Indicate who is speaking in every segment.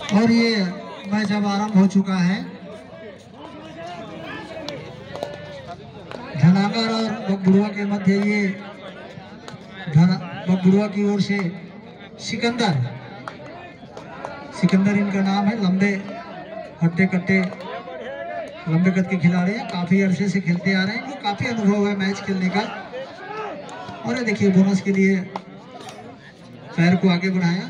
Speaker 1: और ये मैच अब आरंभ हो चुका है। धनागर और बगबुड़ुआ के मध्य ये बगबुड़ुआ की ओर से सिकंदर इनका नाम है। लंबे हट्टे कट्टे लंबे कद के खिलाड़ी हैं, काफी अरसे से खेलते आ रहे हैं, इनको काफी अनुभव है मैच खेलने का। और ये देखिए बोनस के लिए पैर को आगे बढ़ाया।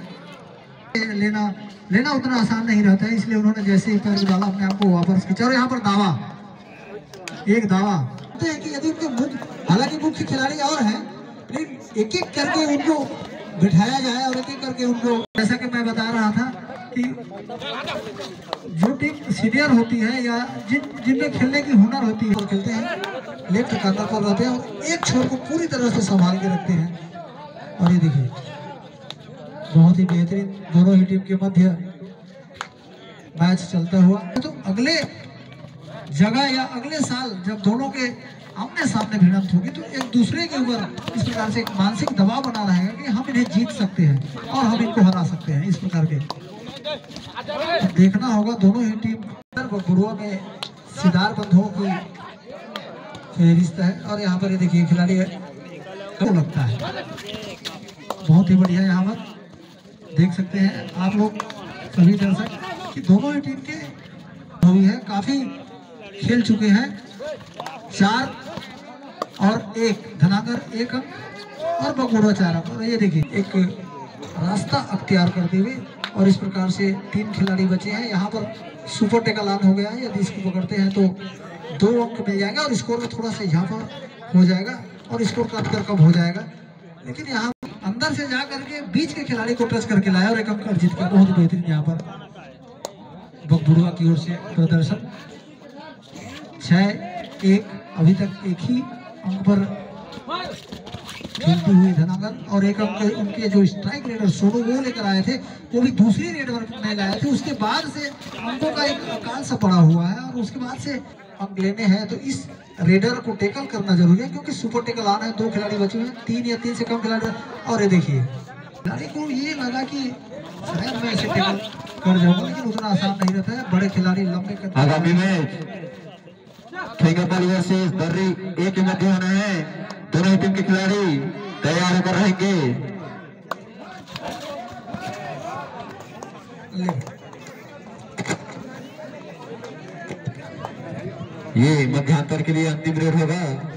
Speaker 1: लेना उतना आसान नहीं रहता है, इसलिए उन्होंने जैसे ही पैर डाला अपने आप को वापस खींचा। और यहाँ पर एक दावा है कि यदि उनके हालांकि मुख्य खिलाड़ी और हैं, लेकिन एक एक करके उनको बिठाया जाए और एक एक करके उनको, जैसा कि मैं बता रहा था कि जो टीम सीनियर होती है या जिनमें खेलने की हुनर होती है, वो खेलते हैं लेफ्ट काउंटर पर रहते हैं और एक छोर को पूरी तरह से संभाल के रखते हैं। और ये देखिए बहुत ही बेहतरीन दोनों ही टीम के मध्य मैच चलता हुआ। तो अगले जगह या अगले साल जब दोनों के आमने सामने भिड़ंत होगी तो एक दूसरे के ऊपर इस प्रकार से एक मानसिक दबाव बना रहेगा कि हम इन्हें जीत सकते हैं और हम इनको हरा सकते हैं। इस प्रकार के तो देखना होगा दोनों ही टीम बगबुड़ुआ में सिदार बंधुओं की रिश्ता है। और यहाँ पर ये देखिए खिलाड़ी तो लगता है बहुत ही बढ़िया। यहाँ पर देख सकते हैं आप लोग सभी दर्शक कि दोनों ही टीम के हुई है, काफी खेल चुके हैं। 4 और 1 धनागर 1 अंक और बगबुड़ुआ 4 अंक। और ये देखिए एक रास्ता अख्तियार करते हुए और इस प्रकार से 3 खिलाड़ी बचे हैं। यहाँ पर सुपर टेकल ऑन हो गया है, यदि इसको पकड़ते हैं तो 2 अंक मिल जाएगा और स्कोर में थोड़ा सा इजाफा हो जाएगा और स्कोर काफी कम हो जाएगा। लेकिन यहाँ अंदर से जा करके बीच के खिलाड़ी को टच करके लाया और 1 अंक अर्जित किया। बहुत बेहतरीन यहाँ पर बगबुड़ुआ की ओर से प्रदर्शन। 6-1 अभी तक एक ही अंक पर खेलती हुई धनागर और 1 अंक उनके जो स्ट्राइक रेडर सोनू वो लेकर आए थे, वो भी दूसरी रेडर में लाए थे। उसके बाद से अंकों का एक अकाल सा पड़ा हुआ है और उसके बाद से अंक लेने हैं तो इस रेडर को टेकल करना जरूरी है, क्योंकि सुपर टेकल आना है। 2 खिलाड़ी बचे हुए हैं, 3 या 3 से कम खिलाड़ी। और ये देखिए खिलाड़ी को ये लगा कि शायद मैं इसे टेकल कर जाऊंगा, लेकिन उतना आसान नहीं रहता है। बड़े खिलाड़ी लंबे
Speaker 2: आगामी मैच खेंगापाली वर्सेस दर्री एक के मध्य होना है। दोनों टीम के खिलाड़ी तैयार होकर रहेंगे। ये मध्यांतर के लिए अंतिम रेड होगा।